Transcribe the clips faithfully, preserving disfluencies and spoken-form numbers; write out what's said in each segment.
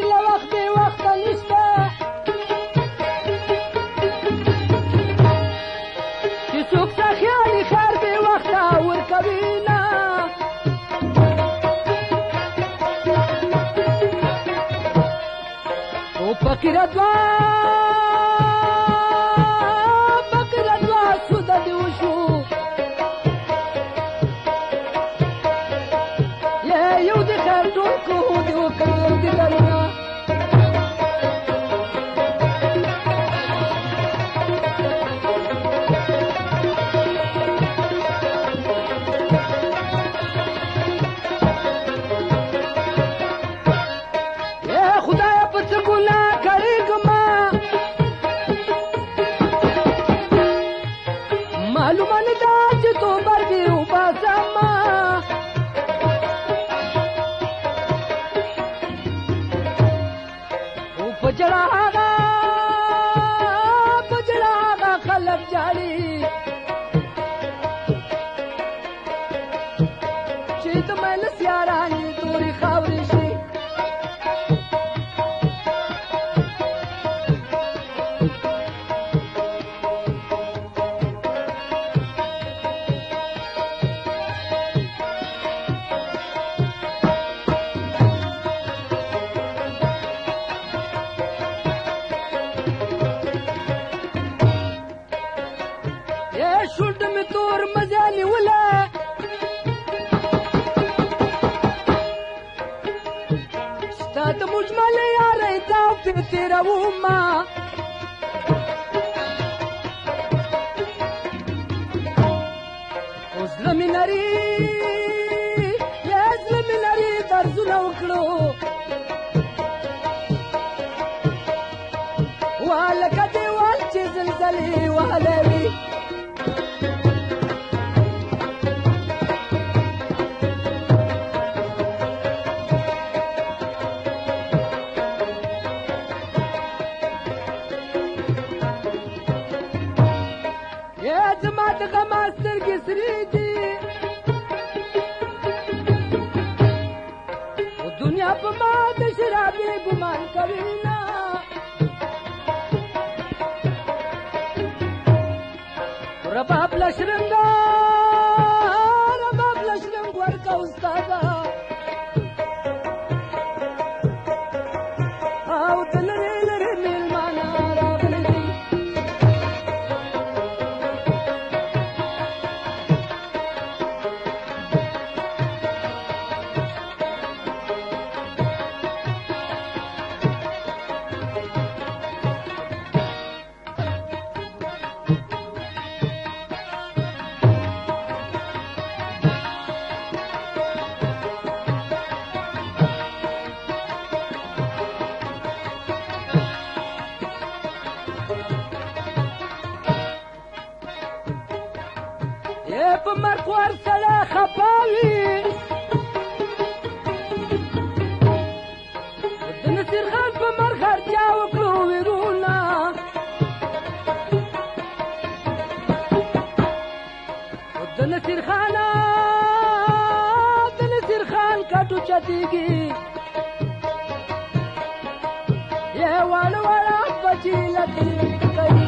له وخت بې وخته نشته چې څوک سخیانې خیر بې وخته ورکوي نه او فقیره دوه فقیره دوه سوده دې وشو یو د خیر ټول کوو د وکړو د درونه ای خدایه په څه ګناه کړېږمه معلومه نه ده چې توبر دې وباسمه پجڑا آغا پجڑا آغا خلق جاڑی چیت میں نسیارانی توری خاوری شی شوټ می تور مزه نیوله ستا د مجمل یارۍ تاو پې تېرومه او زړه مې نري یا زړه مې نري درزونه وکړو والکه دیوال چې زلزلې وهلی وي زما د غما سترګې سرې دي او دنیا په ما د شرابې ګمان کوي نه رباب لشرنګا رباب لشرنګ ورکه استاده او د لرې لرې میلمانه راغلي دي په مرګ ورسره خفه وي د نصیر خان په مرګ اړتیا وکړو ویرونه د نصیر خان د نصیر خان کټو چتېږي یې واړه واړه بچي لکې کوي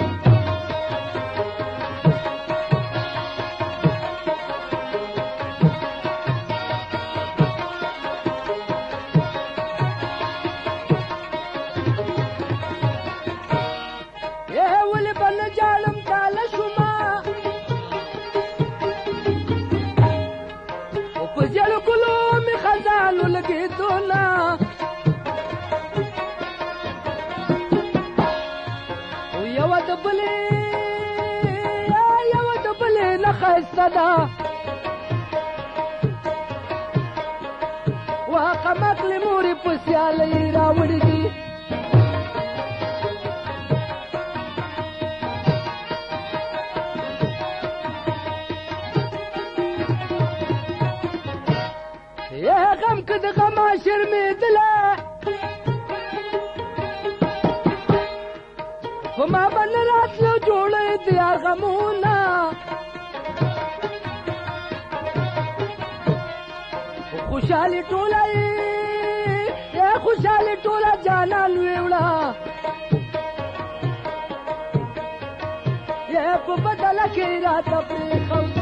لګېدونه او یوه د بلې یوه د بلې نه ښایسته ده واقع مکلې مورې په سیالۍ راوړي دي غم که د غما شرمېدله په ما به نه راتلو جوړی د یار غمونه خوشحالي ټوله یې خوشحالي ټوله جانان ویوړه یې په بدله کې راته پرېښوده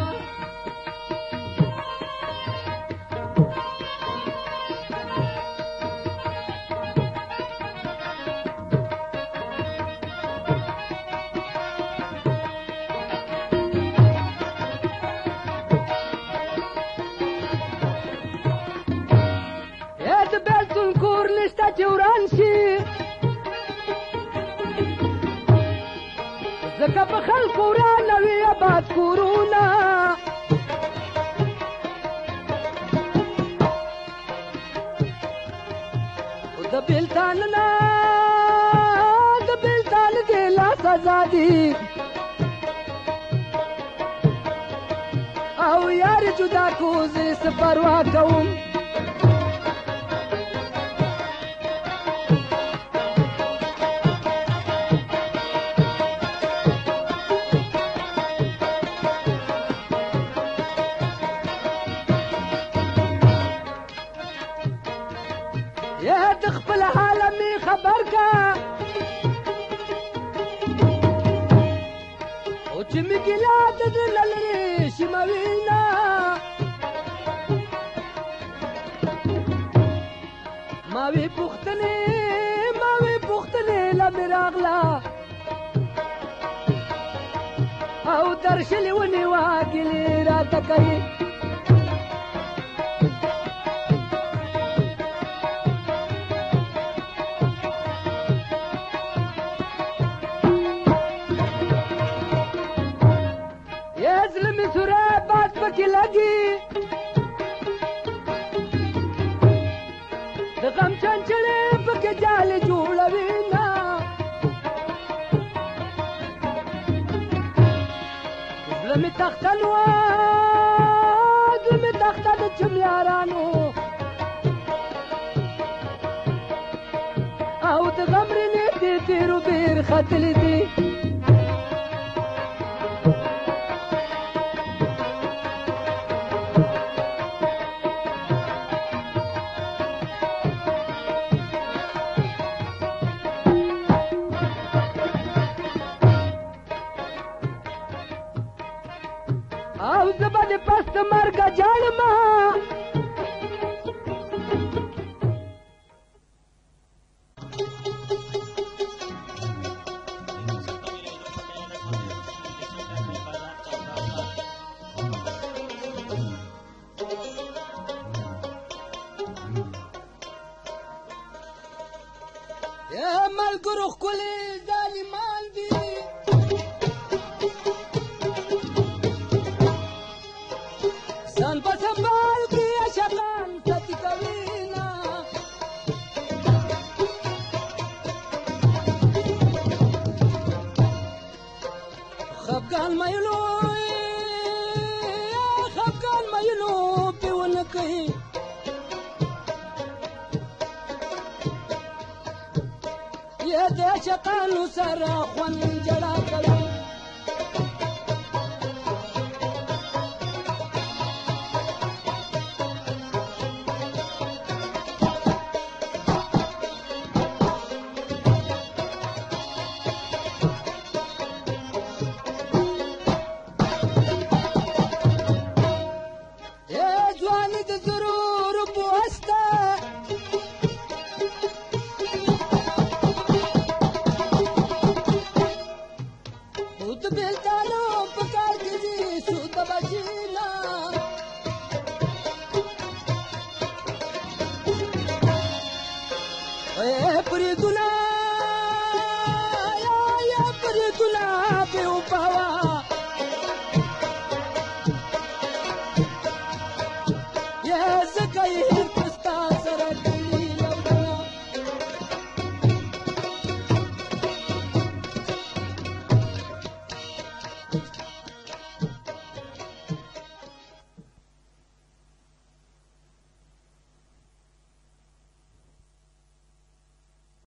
چې وران شي ځکه په خلکو ورانه وي آباد کورونه خو د بېلتان نه د بېلتان د لاس ازادي او یار جدا کو زه څه پروا کوم خپل عالمي خبر کا او چې می ګلا د لری شموینا ما وی پختنه ما وی پختنه لمراغلا او درشل ونی واګلی را تکای کې لګي د غم چنچلې پکې جال جوړوي نه زړه مې تخته نو زړه مې تخته د چمیارانو او د غم رنې دې تیرو بیر ختلې دي او زبا د پست مرګه جاړما یا ملګرو ښکلي ظالمان دي ځان په سنبال کې عشقان ساتي کوينه خفګان مایلو خفګان مایلو په ونه کوي یا د عشقانو سره خوند جړا کوي پریدونا یا یا پریدونا